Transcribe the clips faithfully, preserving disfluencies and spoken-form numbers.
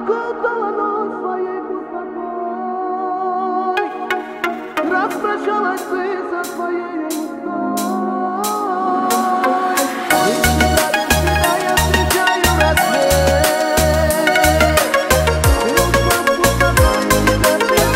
окутала ночь своей пустотой. Распрощалась ты со своей мечтой. Без тебя, без тебя я встречаю рассвет. Ты ушла в пустоту, тебя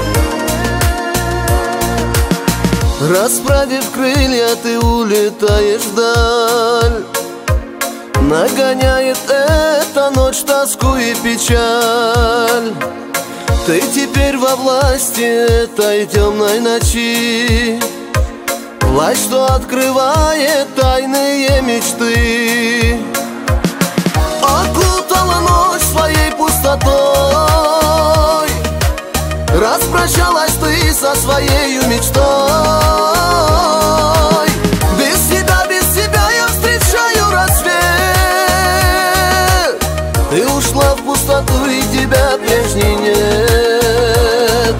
нет. Расправив крылья, ты улетаешь вдаль. Нагоняет эта ночь тоску и печаль. Ты теперь во власти этой темной ночи, власть, что открывает тайные мечты. Окутала ночь своей пустотой. Распрощалась ты со своей мечтой. Без тебя, без тебя я встречаю рассвет. Ты ушла в пустоту, и тебя прежней нет.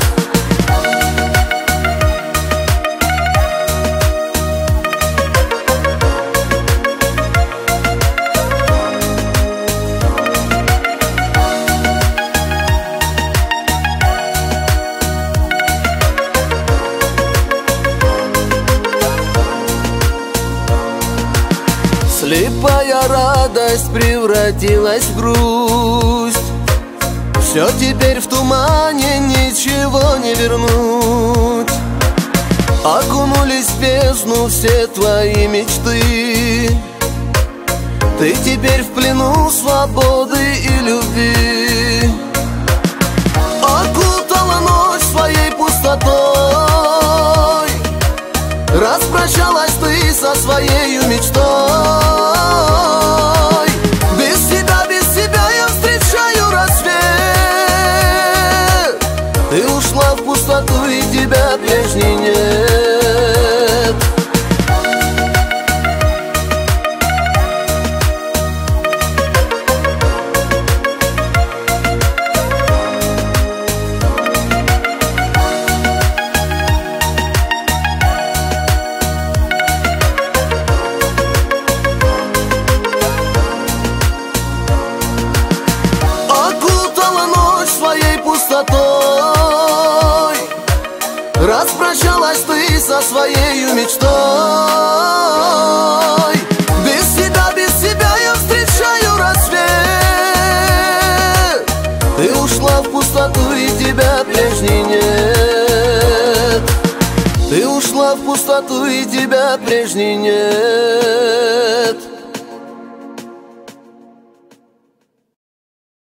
Слепая радость превратилась в грусть. Все теперь в тумане, ничего не вернуть. Окунулись в бездну все твои мечты. Ты теперь в плену свободы и любви. Окутала ночь своей пустотой. Распрощалась ты со своей мечтой. Без тебя, без тебя я встречаю рассвет. Ты ушла в пустоту, и тебя прежней нет. Пустотой. Распрощалась ты со своей мечтой. Без тебя, без тебя я встречаю рассвет. Ты ушла в пустоту, и тебя прежней нет. Ты ушла в пустоту, и тебя прежней нет.